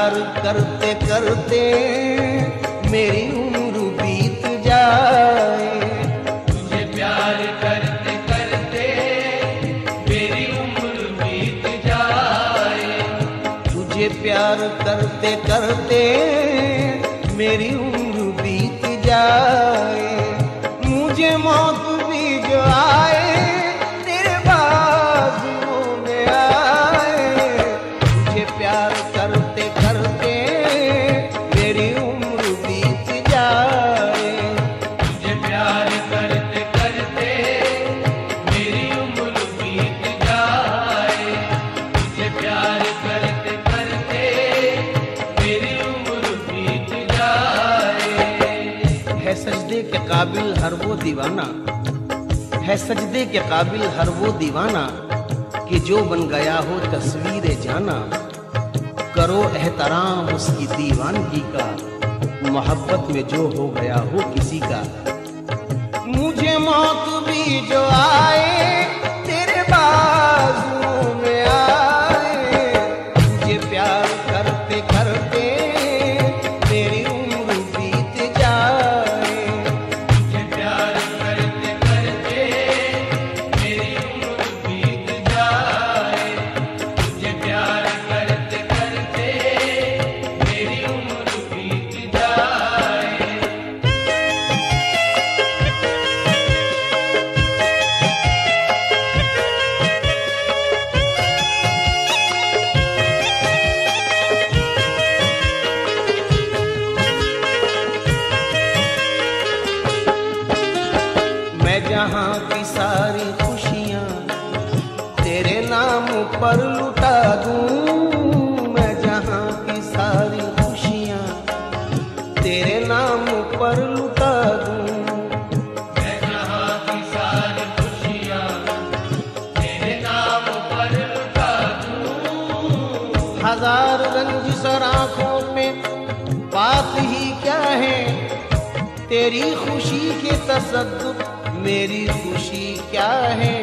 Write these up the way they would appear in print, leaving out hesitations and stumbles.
प्यार करते करते मेरी उम्र बीत जाए, तुझे प्यार करते करते मेरी उम्र बीत जाए, तुझे प्यार करते करते मेरी उम्र बीत जाए। मुझे मौत भी जो आए तेरे बाजुओं में आए, तुझे प्यार करते करते मेरी उम्र बीत जाए, तुझे प्यार करते करते मेरी उम्र बीत जाए, तुझे प्यार करते करते मेरी उम्र बीत जाए। है सजदे के काबिल हर वो दीवाना, है सजदे के काबिल हर वो दीवाना कि जो बन गया हो तस्वीर जाना। करो एहतराम उसकी दीवानगी का, मोहब्बत में जो हो गया हो किसी का। मुझे मौत भी जो आए तेरे बाजुओं में आए, तुझे प्यार करते करते मेरी उम्र बीत जाए, तुझे प्यार करते करते मेरी उम्र बीत जाए, तुझे प्यार करते करते मेरी उम्र बीत जाए। मैं जहाँ की सारी खुशियाँ तेरे नाम पर लुटा दूँ, मैं जहाँ की सारी खुशियाँ तेरे नाम पर लुटा दूँ। मैं जहाँ की सारी खुशियाँ तेरे नाम पर लुटा दूँ, हजार रंजिश आँखों पे बात ही क्या है, तेरी खुशी के तसद्दुक मेरी खुशी क्या है।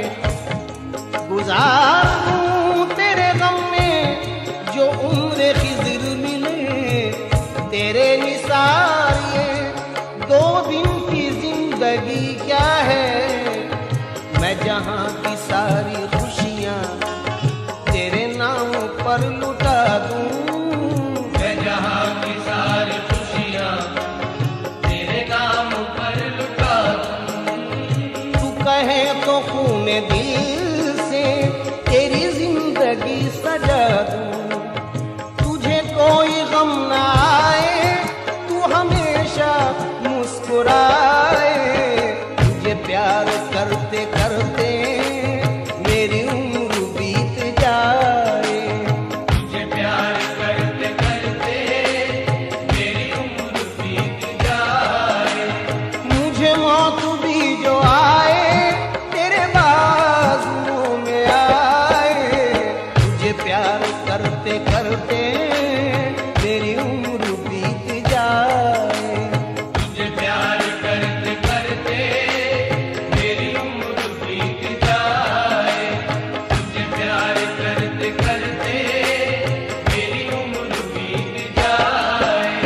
गुजार दूं तेरे गम में जो उम्र खिज़र मिले, तेरे निसार ये 2 दिन की जिंदगी क्या है। मैं जहाँ की सारी खुशियाँ तेरे नाम पर लुटा दूं, मैं जहाँ की सारी खुशियाँ तेरे नाम पर लुटा दूँ, तू कहे तो खूने दिल से तेरी जिंदगी सजा दूं। तुझे कोई गम ना आए, तू हमेशा मुस्कुराए, तुझे प्यार करते करते मेरी उम्र बीत जाए, तुझे प्यार करते करते मेरी उम्र बीत जाए। मुझे मौत भी जो आए तेरे बाजुओं में आए, तुझे प्यार करते करते मेरी उम्र बीत जाए, तुझे प्यार करते करते मेरी उम्र बीत जाए, तुझे प्यार करते करते मेरी उम्र बीत जाए।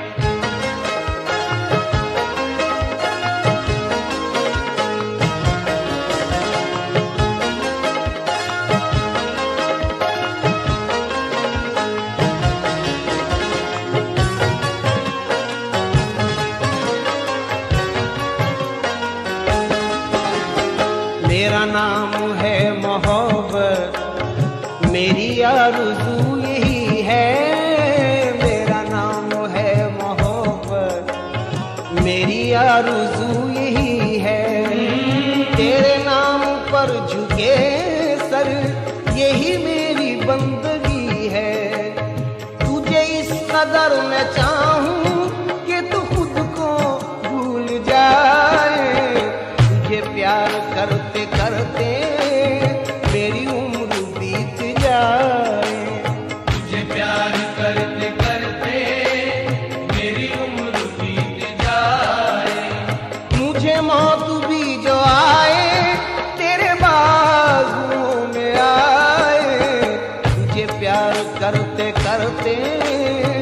मेरा नाम है मोहब्बत, मेरी आरज़ू यही है। मेरा नाम है मोहब्बत, मेरी आरज़ू यही है। तेरे नाम पर झुके सर यही मेरी बंदगी है। तुझे इस कदर मैं चाहूं कि तू खुद को भूल जाए, तुझे प्यार करते करते मेरी उम्र बीत जाए, तुझे प्यार करते करते मेरी उम्र बीत जाए। मुझे मौत भी जो आए तेरे बाजुओं में आए, तुझे प्यार करते करते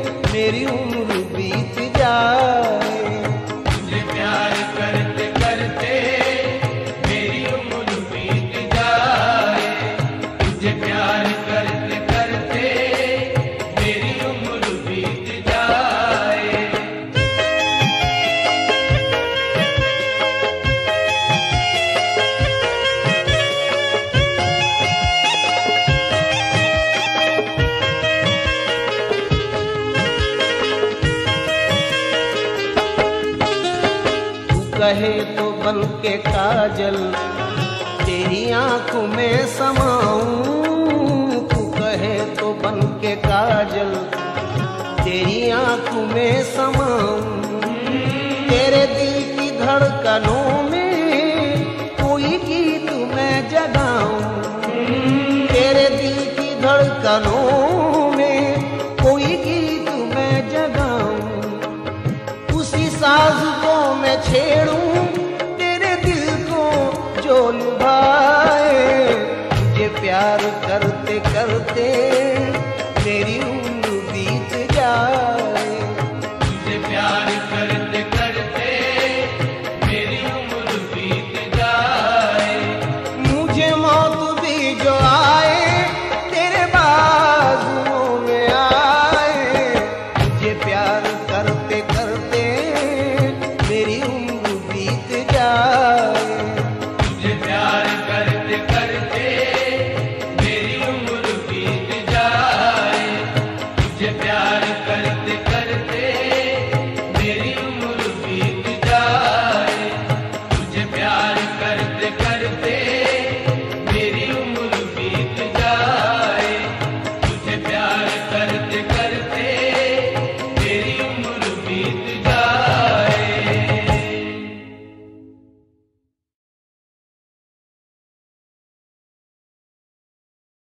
बन के काजल तेरी आंखों में समाऊं, तू कहे तो बन के काजल तेरी आंखों में समाऊं। तेरे दिल की धड़कनों में कोई गीत मैं जगाऊं, तेरे दिल की धड़कनों में कोई गीत मैं जगाऊं। उसी साज को मैं छेड़ूं तेरे दिल को जो लुभाए। तुझे प्यार करते करते मेरी उम्र बीत जाए। तुझे प्यार करते करते मेरी उम्र बीत जाए। मुझे मौत भी जो आए तेरे बाजुओं में आए। तुझे प्यार करते करते मेरी उम्र बीत जाए। तुझे प्यार